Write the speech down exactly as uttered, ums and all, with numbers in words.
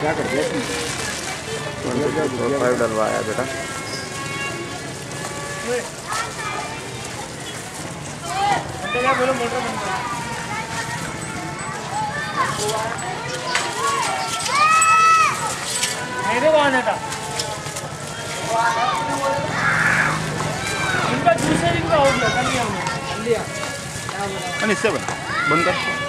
क्या कर दिया फाइव डलवाया बेटा। बोलो मोटर बंद कर। मेरे को आने था इनका जूस है, इनका हो गया कर लिया हमने लिया। इससे बंद कर।